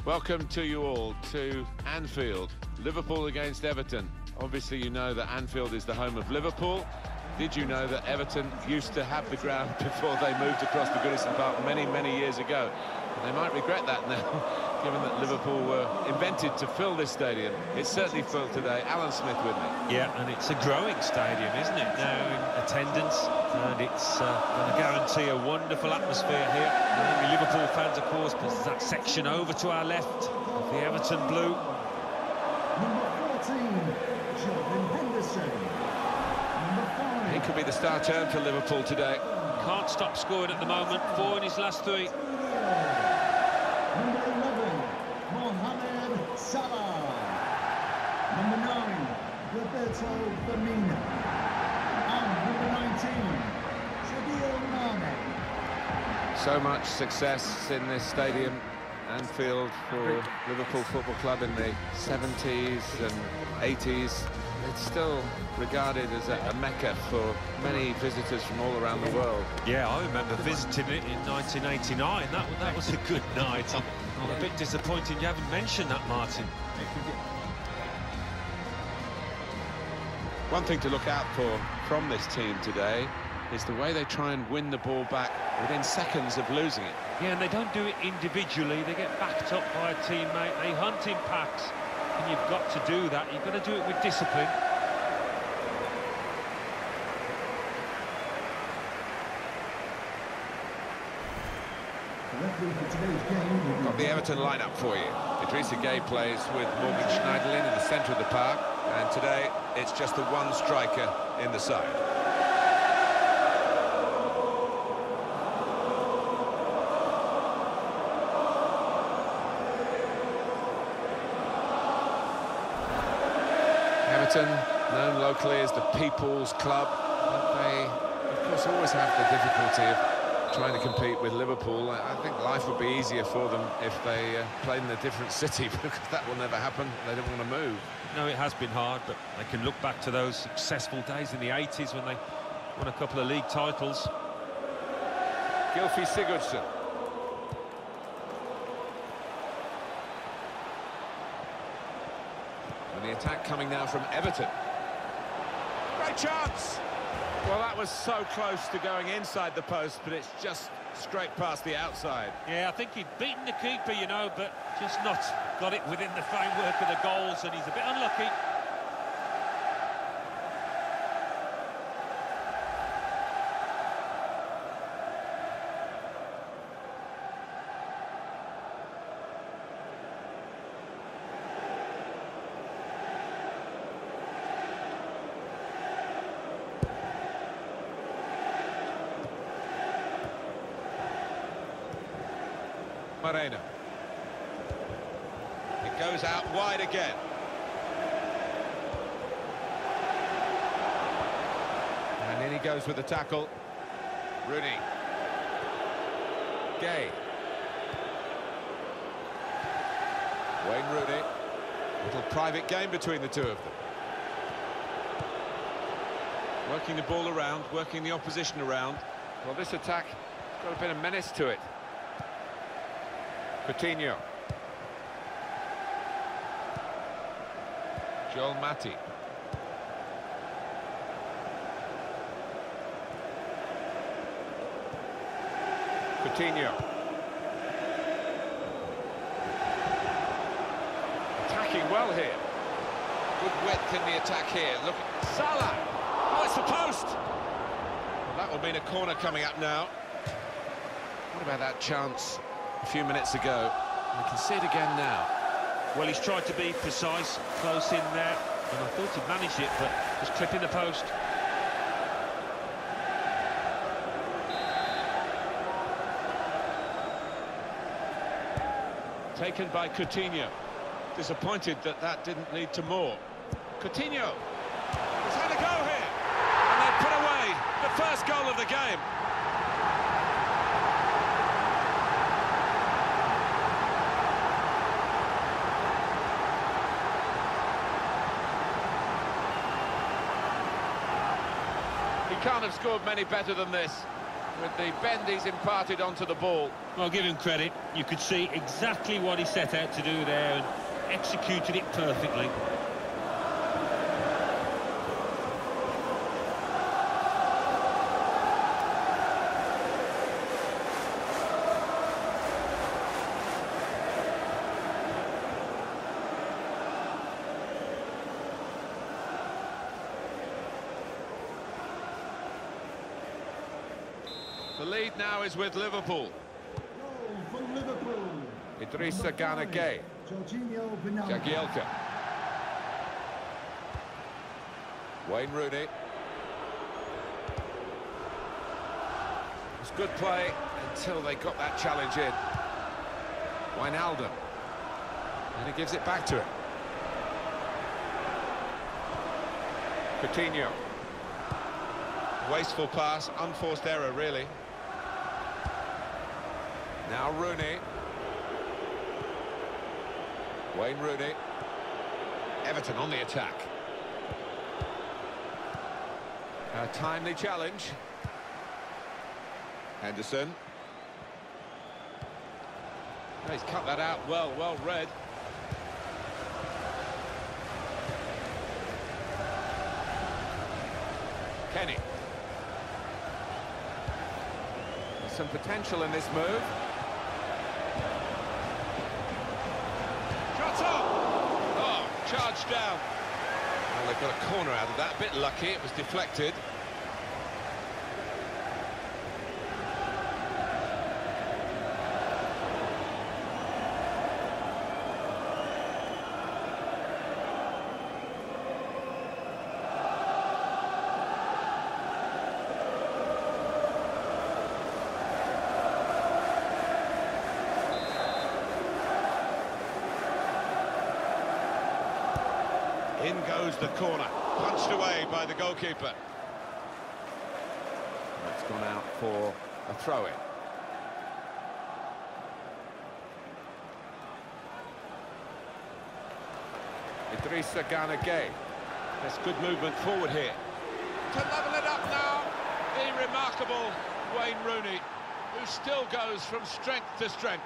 Welcome to you all to Anfield, Liverpool against Everton. Obviously you know that Anfield is the home of Liverpool. Did you know that Everton used to have the ground before they moved across the Goodison Park many, many years ago? And they might regret that now, given that Liverpool were invented to fill this stadium. It's certainly filled today. Alan Smith with me. Yeah, and it's a growing stadium, isn't it, now in attendance? And it's going to guarantee a wonderful atmosphere here. And the Liverpool fans, of course, because there's that section over to our left of the Everton blue. Number 14, Jordan Henderson. Number 5. He could be the star turn for Liverpool today. Can't stop scoring at the moment. 4 in his last 3. Number 11, Mohamed Salah. Number 9, Roberto Firmino. And number 19, Sadio Mane. So much success in this stadium, Anfield, for Liverpool Football Club in the 70s and 80s. It's still regarded as a mecca for many visitors from all around the world. Yeah, I remember visiting it in 1989. That was a good night. I'm a bit disappointed you haven't mentioned that, Martin. One thing to look out for from this team today is the way they try and win the ball back within seconds of losing it. Yeah, and they don't do it individually. They get backed up by a teammate. They hunt in packs. And you've got to do that. You've got to do it with discipline. Got the Everton lineup for you. Idrissa Gueye plays with Morgan Schneiderlin in the centre of the park, and today it's just the one striker in the side. Everton, known locally as the People's Club, but they, of course, always have the difficulty of trying to compete with Liverpool. I think life would be easier for them if they played in a different city, because that will never happen. They don't want to move. No, it has been hard, but they can look back to those successful days in the 80s when they won a couple of league titles. Gylfi Sigurdsson. And the attack coming now from Everton. Great chance! Well, that was so close to going inside the post, but it's just straight past the outside. Yeah, I think he'd beaten the keeper, you know, but just not got it within the framework of the goals, and he's a bit unlucky. Moreno. It goes out wide again. And in he goes with the tackle. Rooney. Gueye. Wayne Rooney. Little private game between the two of them. Working the ball around, working the opposition around. Well, this attack has got a bit of menace to it. Coutinho. Joel Matip. Coutinho. Attacking well here. Good width in the attack here. Look at Salah. Oh, it's the post. Well, that will mean a corner coming up now. What about that chance a few minutes ago? We can see it again now. Well, he's tried to be precise, close in there, and I thought he'd managed it, but just tripping the post. Taken by Coutinho. Disappointed that that didn't lead to more. Coutinho. He's had a go here. And they put away the first goal of the game. He can't have scored many better than this. with the bend he's imparted onto the ball. Well, give him credit. You could see exactly what he set out to do there and executed it perfectly. The lead now is with Liverpool. Goal for Liverpool. Idrissa Gana Gueye. Jorginho Wijnaldum. Jagielka. Wayne Rooney. It's good play until they got that challenge in. Wijnaldum. And he gives it back to him. Coutinho. Wasteful pass, unforced error, really. Now Rooney. Wayne Rooney. Everton on the attack. A timely challenge. Henderson. Oh, he's cut that out well read. Kenny. There's some potential in this move. Shot up! Oh, charged down. Well, they've got a corner out of that. A bit lucky, it was deflected. In goes the corner, punched away by the goalkeeper. It's gone out for a throw-in. Idrissa Gana Gueye. There's good movement forward here. To level it up now, the remarkable Wayne Rooney, who still goes from strength to strength.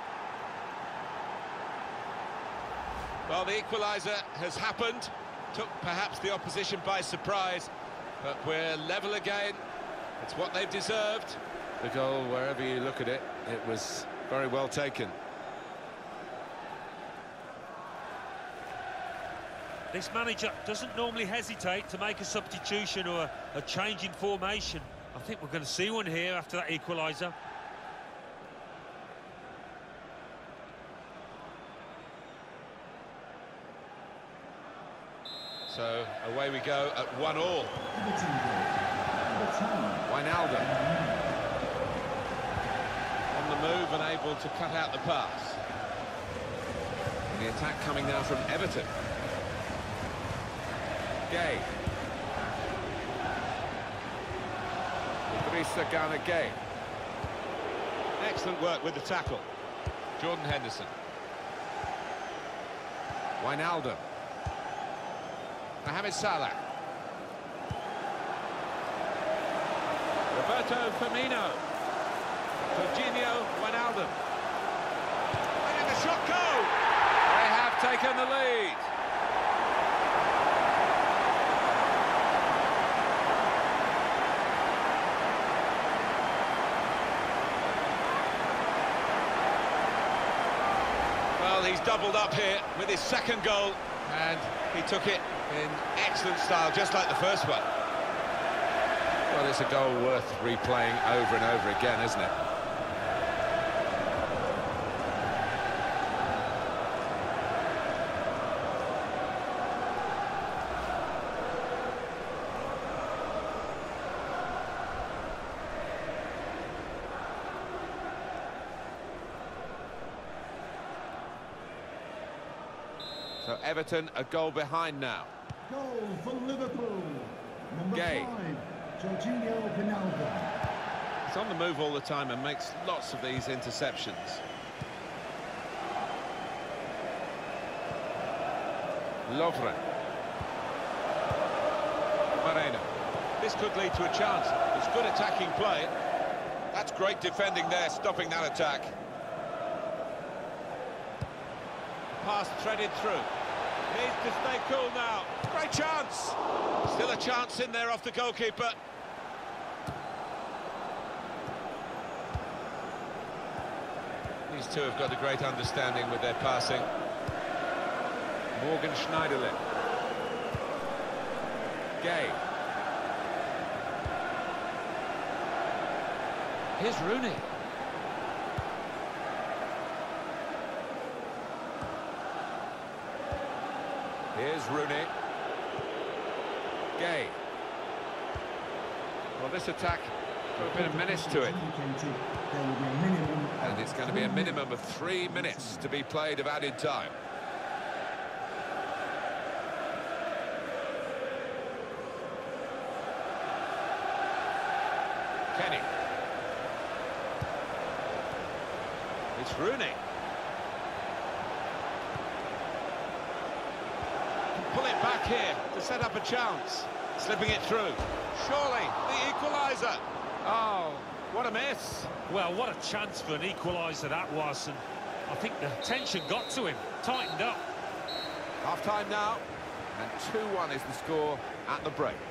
Well, the equaliser has happened, took perhaps the opposition by surprise, but we're level again. It's what they've deserved. The goal, wherever you look at it, it was very well taken. This manager doesn't normally hesitate to make a substitution or a change in formation. I think we're going to see one here after that equaliser. So away we go at 1-1. Everton goal. Wijnaldum. On the move and able to cut out the pass. And the attack coming now from Everton. Gueye. Idrissa Gana Gueye. Excellent work with the tackle. Jordan Henderson. Wijnaldum. Mohamed Salah. Roberto Firmino. Jorginho Wijnaldum. Letting the shot go! They have taken the lead. Well, he's doubled up here with his second goal, and he took it in excellent style, just like the first one. Well, it's a goal worth replaying over and over again, isn't it? So Everton a goal behind now. Goal for Liverpool. Number Gueye. 5, Jorginho Wijnaldum. He's on the move all the time and makes lots of these interceptions. Lovren. Moreno. This could lead to a chance. It's good attacking play. That's great defending there, stopping that attack. Pass threaded through. Needs to stay cool now. Great chance! Still a chance in there off the goalkeeper. These two have got a great understanding with their passing. Morgan Schneiderlin. Gay. Here's Rooney. Here's Rooney. Gay. Well, this attack got a bit of menace to it. And it's going to be a minimum of 3 minutes to be played of added time. Kenny. It's Rooney. Pull it back here to set up a chance. Slipping it through. Surely the equaliser. Oh, what a miss. Well, what a chance for an equaliser that was, and I think the tension got to him, tightened up. Half-time now, and 2-1 is the score at the break.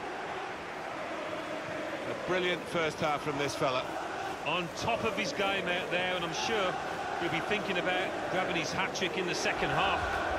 A brilliant first half from this fella. On top of his game out there, and I'm sure he'll be thinking about grabbing his hat-trick in the second half.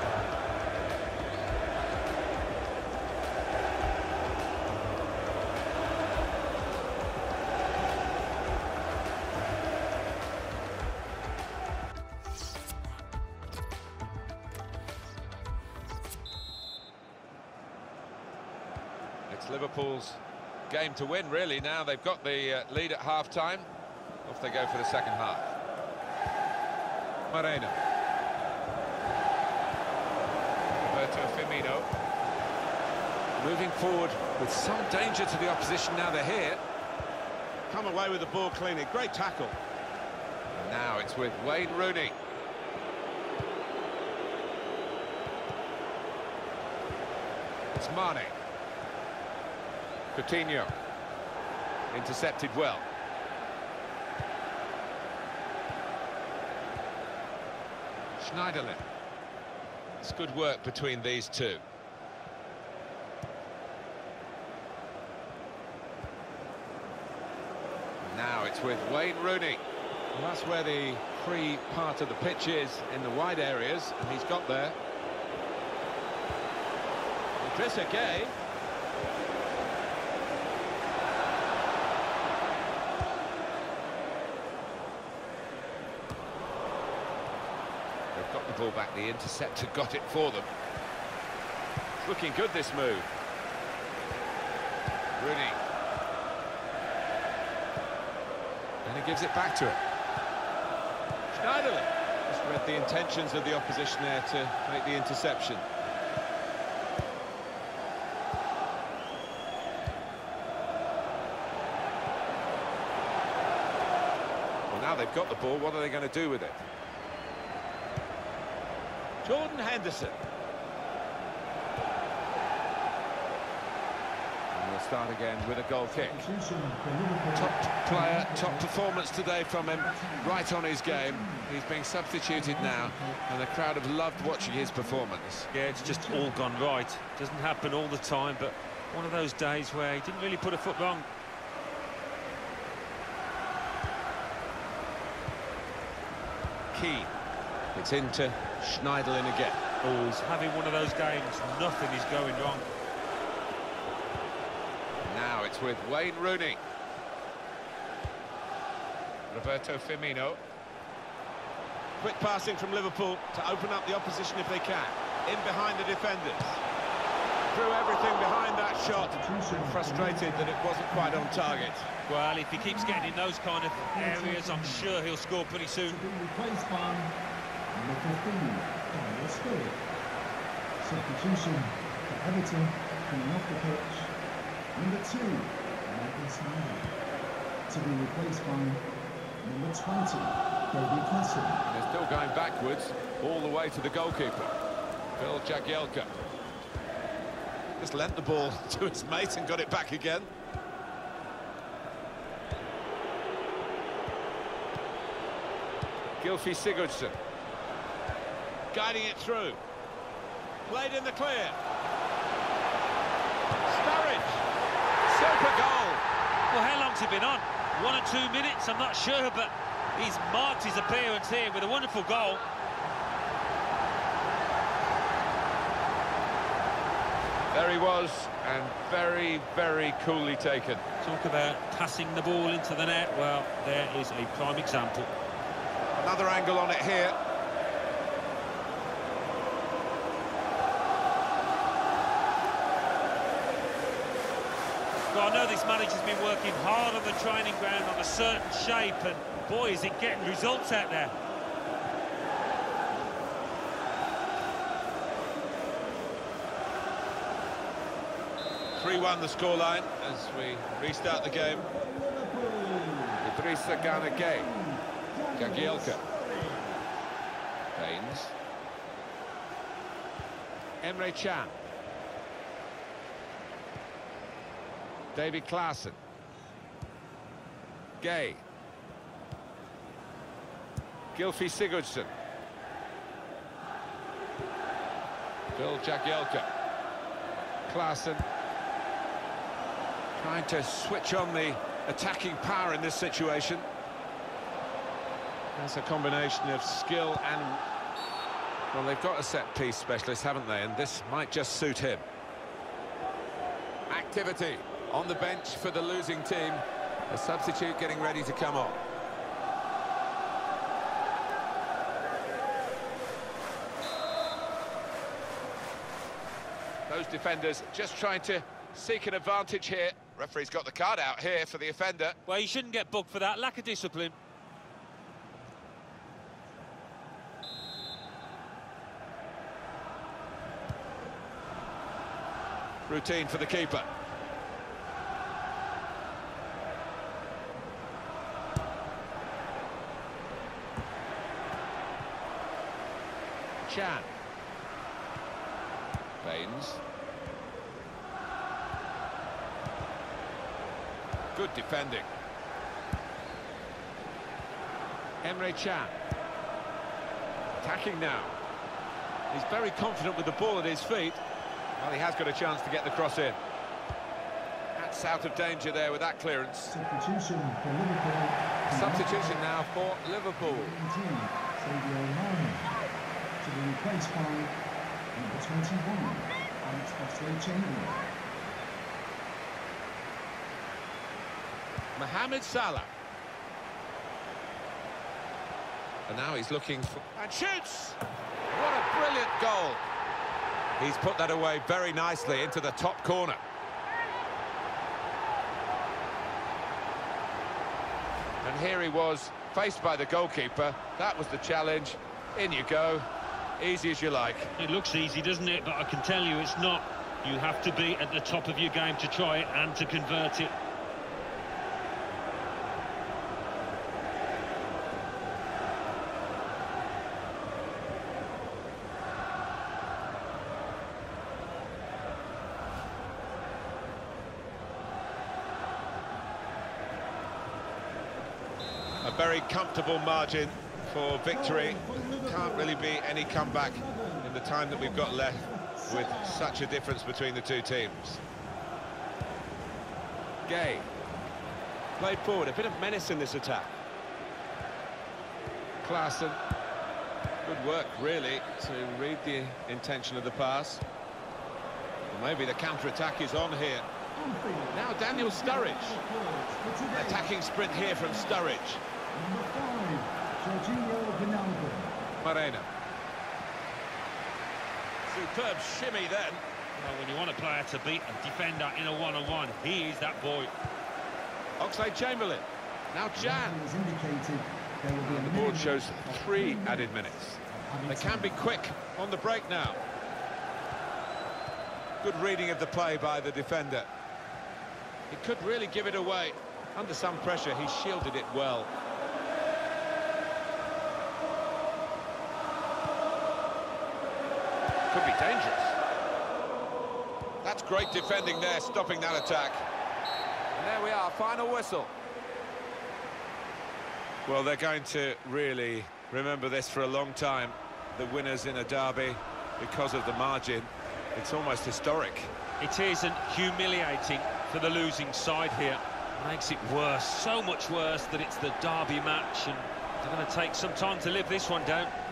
It's Liverpool's game to win, really. Now they've got the lead at half-time. Off they go for the second half. Moreno. Roberto Firmino. Moving forward with some danger to the opposition now they're here. Come away with the ball cleanly. Great tackle. And now it's with Wayne Rooney. It's Mane. Coutinho. Intercepted well. Schneiderlin. It's good work between these two. Now it's with Wayne Rooney. Well, that's where the free part of the pitch is, in the wide areas, and he's got there. Idrissa Gay. They've got the ball back, the interceptor got it for them. It's looking good, this move. Rooney. And he gives it back to him. Schneiderlin. Just read the intentions of the opposition there to make the interception. Well, now they've got the ball, what are they going to do with it? Jordan Henderson. And we'll start again with a goal kick. Top player, top performance today from him, right on his game. He's being substituted now, and the crowd have loved watching his performance. Yeah, it's just all gone right. Doesn't happen all the time, but one of those days where he didn't really put a foot wrong. Keane. It's into Schneiderlin again. Oh, he's having one of those games, nothing is going wrong. Now it's with Wayne Rooney. Roberto Firmino. Quick passing from Liverpool to open up the opposition if they can. In behind the defenders. Threw everything behind that shot. Frustrated that it wasn't quite on target. Well, if he keeps getting in those kind of areas, I'm sure he'll score pretty soon. To be replaced by number 15, Daniel Sturridge. Substitution for Everton coming off the pitch. Number 2, Michael Snyder. To be replaced by number 20, David Klassen. They're still going backwards, all the way to the goalkeeper, Phil Jagielka. Just lent the ball to his mate and got it back again. Gylfi Sigurdsson. Guiding it through. Played in the clear. Sturridge. Super goal. Well, how long's he been on? 1 or 2 minutes, I'm not sure, but he's marked his appearance here with a wonderful goal. There he was, and very, very coolly taken. Talk about passing the ball into the net. Well, there is a prime example. Another angle on it here. Well, I know this manager's been working hard on the training ground on a certain shape, and boy, is it getting results out there. 3-1 the scoreline as we restart the game. Idrissa Gana Gueye. Jagielka. Baines. Emre Can. David Klaassen. Gueye. Gylfi Sigurdsson. Phil Jagielka. Klaassen. Trying to switch on the attacking power in this situation. That's a combination of skill and... Well, they've got a set-piece specialist, haven't they? And this might just suit him. Activity on the bench for the losing team. A substitute getting ready to come on. Those defenders just trying to seek an advantage here. Referee's got the card out here for the offender. Well, you shouldn't get booked for that. Lack of discipline. Routine for the keeper. Can. Baines. Good defending. Emre Can. Attacking now. He's very confident with the ball at his feet. Well, he has got a chance to get the cross in. That's out of danger there with that clearance. Substitution for Liverpool. Substitution now for Liverpool. 19, Sadio Mane, to be replaced by number 21, Alex Oxlade-Chamberlain. Mohamed Salah. And now he's looking for... And shoots! What a brilliant goal! He's put that away very nicely into the top corner. And here he was, faced by the goalkeeper. That was the challenge. In you go. Easy as you like. It looks easy, doesn't it? But I can tell you it's not. You have to be at the top of your game to try it and to convert it. A very comfortable margin for victory. Can't really be any comeback in the time that we've got left with such a difference between the two teams. Gueye. Played forward, a bit of menace in this attack. Klaassen. Good work, really, to read the intention of the pass. Well, maybe the counter-attack is on here. Now Daniel Sturridge. An attacking sprint here from Sturridge. Number 5, Jorginho Wijnaldum. Moreno. Superb shimmy then. Well, when you want a player to beat a defender in a one-on-one, he is that boy. Oxlade-Chamberlain. Now Can. As indicated, there will be a The board minimum shows of 3 minutes added minutes. of They added can be time. quick on the break now. Good reading of the play by the defender. He could really give it away. Under some pressure, he shielded it well. Could be dangerous. That's great defending there, stopping that attack. And there we are, final whistle. Well, they're going to really remember this for a long time. The winners in a derby because of the margin. It's almost historic. It is, and humiliating for the losing side here. Makes it worse, so much worse that it's the derby match, and they're going to take some time to live this one down.